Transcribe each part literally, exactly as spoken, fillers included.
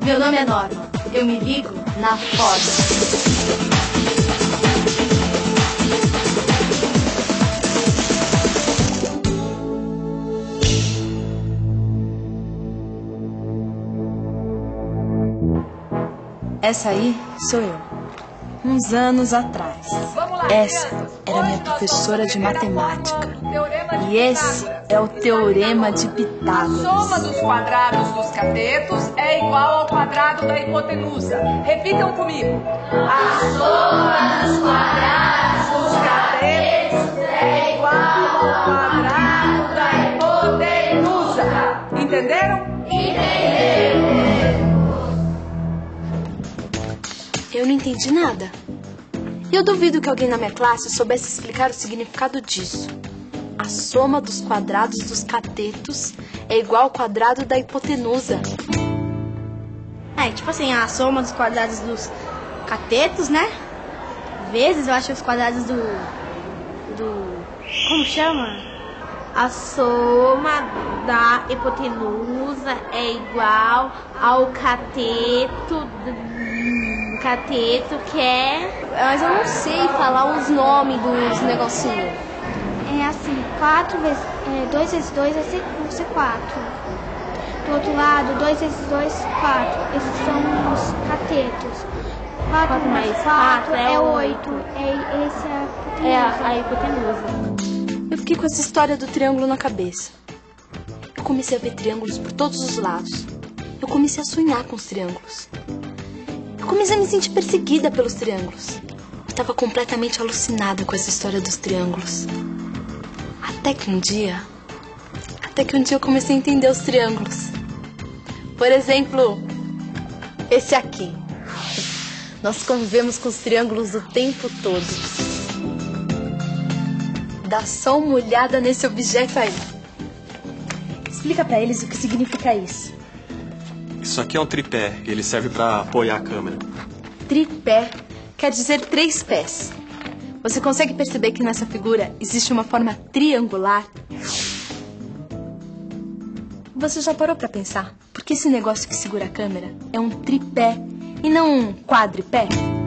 Meu nome é Norma. Eu me ligo na foda. Essa aí sou eu, uns anos atrás. Essa era minha professora de matemática. E esse é o Teorema de Pitágoras. A soma dos quadrados dos catetos é igual ao quadrado da hipotenusa. Repitam comigo. A soma dos quadrados dos catetos é igual ao quadrado da hipotenusa. Entenderam? Entenderam. Eu não entendi nada. E eu duvido que alguém na minha classe soubesse explicar o significado disso. A soma dos quadrados dos catetos é igual ao quadrado da hipotenusa. É, tipo assim, a soma dos quadrados dos catetos, né? Vezes, eu acho, os quadrados do... do... como chama? A soma da hipotenusa é igual ao cateto... do... cateto que é... Mas eu não sei falar os nomes dos negocinhos. É assim, quatro vezes... É, dois vezes dois vai ser, vai ser quatro. Do outro lado, dois vezes dois, quatro. Esses são os catetos. quatro mais quatro é oito. É, esse é a hipotenusa. É a, a hipotenusa. Eu fiquei com essa história do triângulo na cabeça. Eu comecei a ver triângulos por todos os lados. Eu comecei a sonhar com os triângulos. Eu comecei a me sentir perseguida pelos triângulos. Eu estava completamente alucinada com essa história dos triângulos. Até que um dia... Até que um dia eu comecei a entender os triângulos. Por exemplo, esse aqui. Nós convivemos com os triângulos o tempo todo. Dá só uma olhada nesse objeto aí. Explica pra eles o que significa isso. Isso aqui é um tripé, ele serve para apoiar a câmera. Tripé quer dizer três pés. Você consegue perceber que nessa figura existe uma forma triangular? Você já parou para pensar por que esse negócio que segura a câmera é um tripé e não um quadripé?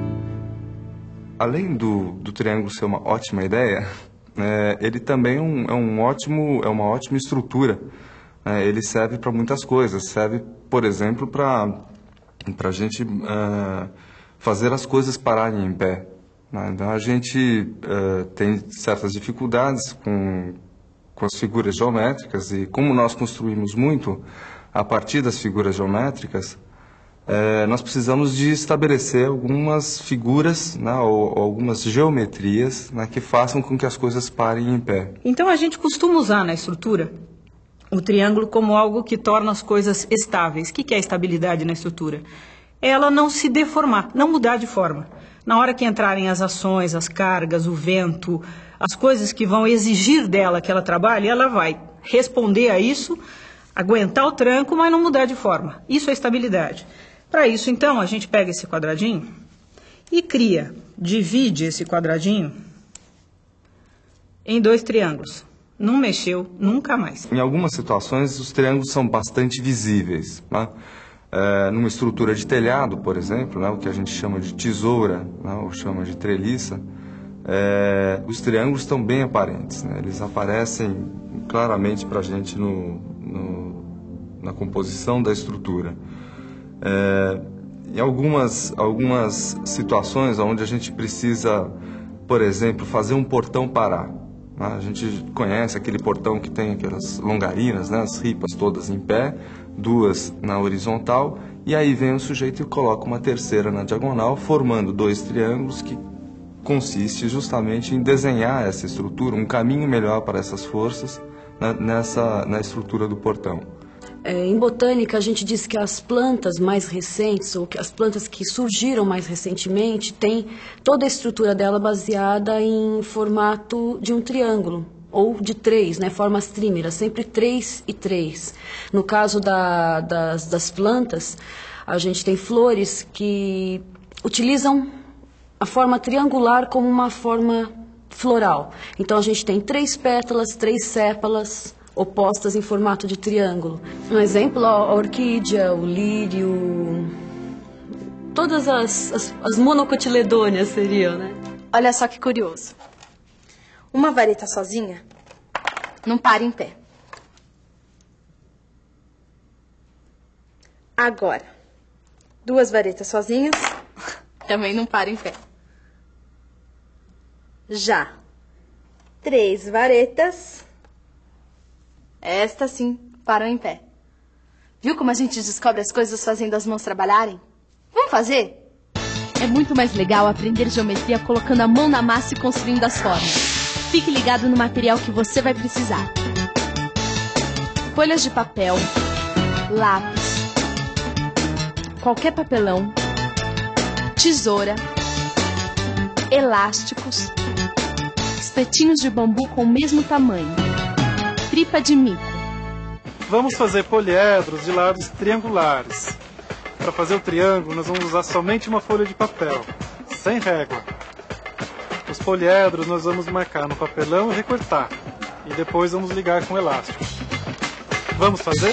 Além do, do triângulo ser uma ótima ideia, é, ele também é, um, é, um ótimo, é uma ótima estrutura. É, ele serve para muitas coisas. Serve, por exemplo, para a gente uh, fazer as coisas pararem em pé. Né? Então, a gente uh, tem certas dificuldades com, com as figuras geométricas e como nós construímos muito a partir das figuras geométricas, uh, nós precisamos de estabelecer algumas figuras, né, ou, ou algumas geometrias, né, que façam com que as coisas parem em pé. Então, a gente costuma usar na estrutura o triângulo como algo que torna as coisas estáveis. O que é a estabilidade na estrutura? Ela não se deformar, não mudar de forma. Na hora que entrarem as ações, as cargas, o vento, as coisas que vão exigir dela que ela trabalhe, ela vai responder a isso, aguentar o tranco, mas não mudar de forma. Isso é estabilidade. Para isso, então, a gente pega esse quadradinho e cria, divide esse quadradinho em dois triângulos. Não mexeu nunca mais. Em algumas situações, os triângulos são bastante visíveis, né? É, numa estrutura de telhado, por exemplo, né, o que a gente chama de tesoura, né, ou chama de treliça, é, os triângulos estão bem aparentes, né? Eles aparecem claramente para a gente no, no, na composição da estrutura. É, em algumas, algumas situações onde a gente precisa, por exemplo, fazer um portão parar. A gente conhece aquele portão que tem aquelas longarinas, né, as ripas todas em pé, duas na horizontal, e aí vem o sujeito e coloca uma terceira na diagonal, formando dois triângulos que consiste justamente em desenhar essa estrutura, um caminho melhor para essas forças, né, nessa, na estrutura do portão. É, em botânica, a gente diz que as plantas mais recentes, ou que as plantas que surgiram mais recentemente, têm toda a estrutura dela baseada em formato de um triângulo, ou de três, né, formas trímeras, sempre três e três. No caso da, das, das plantas, a gente tem flores que utilizam a forma triangular como uma forma floral. Então, a gente tem três pétalas, três sépalas, opostas em formato de triângulo. Um exemplo, a orquídea, o lírio, todas as, as, as monocotiledôneas seriam, né? Olha só que curioso. Uma vareta sozinha não para em pé. Agora, duas varetas sozinhas também não param em pé. Já três varetas, estas sim param em pé. Viu como a gente descobre as coisas fazendo as mãos trabalharem? Vamos fazer? É muito mais legal aprender geometria colocando a mão na massa e construindo as formas. Fique ligado no material que você vai precisar. Folhas de papel, lápis, qualquer papelão, tesoura, elásticos, espetinhos de bambu com o mesmo tamanho, tripa de mico. Vamos fazer poliedros de lados triangulares. Para fazer o triângulo, nós vamos usar somente uma folha de papel, sem régua. Os poliedros nós vamos marcar no papelão e recortar. E depois vamos ligar com elástico. Vamos fazer?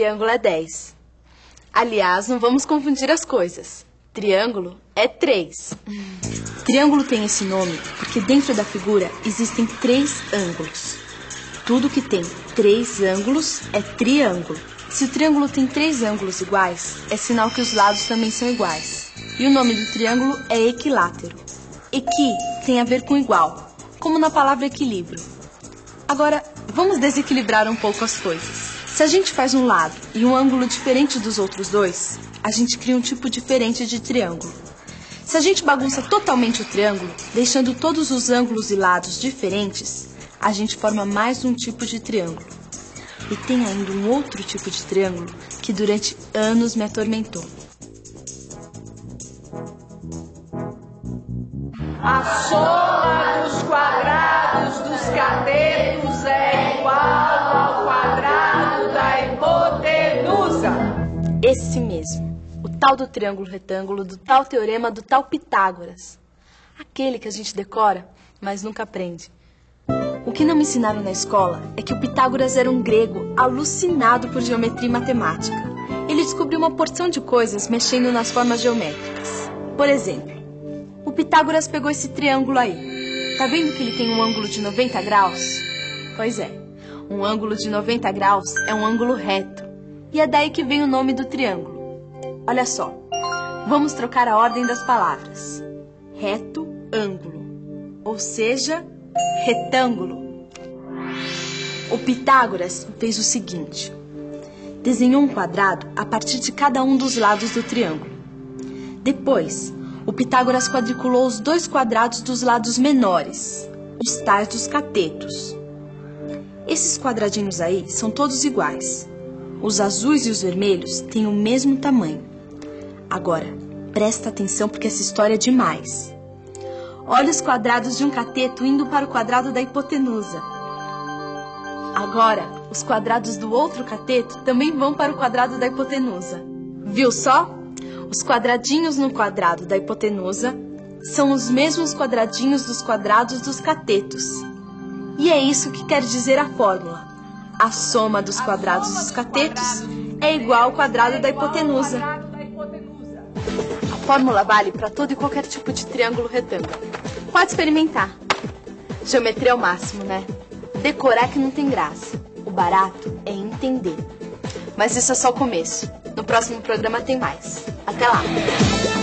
triângulo é dez. Aliás, não vamos confundir as coisas. Triângulo é três. Triângulo tem esse nome porque dentro da figura existem três ângulos. Tudo que tem três ângulos é triângulo. Se o triângulo tem três ângulos iguais, é sinal que os lados também são iguais. E o nome do triângulo é equilátero. Equi tem a ver com igual, como na palavra equilíbrio. Agora, vamos desequilibrar um pouco as coisas. Se a gente faz um lado e um ângulo diferente dos outros dois, a gente cria um tipo diferente de triângulo. Se a gente bagunça totalmente o triângulo, deixando todos os ângulos e lados diferentes, a gente forma mais um tipo de triângulo. E tem ainda um outro tipo de triângulo que durante anos me atormentou. A soma dos quadrados dos catetos é igual ao quadrado da hipotenusa. Esse mesmo, o tal do triângulo retângulo, do tal teorema do tal Pitágoras. Aquele que a gente decora, mas nunca aprende. O que não me ensinaram na escola é que o Pitágoras era um grego alucinado por geometria e matemática. Ele descobriu uma porção de coisas mexendo nas formas geométricas. Por exemplo, o Pitágoras pegou esse triângulo aí. Tá vendo que ele tem um ângulo de noventa graus? Pois é, um ângulo de noventa graus é um ângulo reto. E é daí que vem o nome do triângulo. Olha só, vamos trocar a ordem das palavras. Reto, ângulo. Ou seja, retângulo. O Pitágoras fez o seguinte: desenhou um quadrado a partir de cada um dos lados do triângulo. Depois, o Pitágoras quadriculou os dois quadrados dos lados menores, os tais dos catetos. Esses quadradinhos aí são todos iguais. Os azuis e os vermelhos têm o mesmo tamanho. Agora, presta atenção porque essa história é demais. Olha os quadrados de um cateto indo para o quadrado da hipotenusa. Agora, os quadrados do outro cateto também vão para o quadrado da hipotenusa. Viu só? Os quadradinhos no quadrado da hipotenusa são os mesmos quadradinhos dos quadrados dos catetos. E é isso que quer dizer a fórmula. A soma dos quadrados dos catetos é igual ao quadrado da hipotenusa. A fórmula vale para todo e qualquer tipo de triângulo retângulo. Pode experimentar. Geometria é o máximo, né? Decorar que não tem graça. O barato é entender. Mas isso é só o começo. No próximo programa tem mais. Até lá!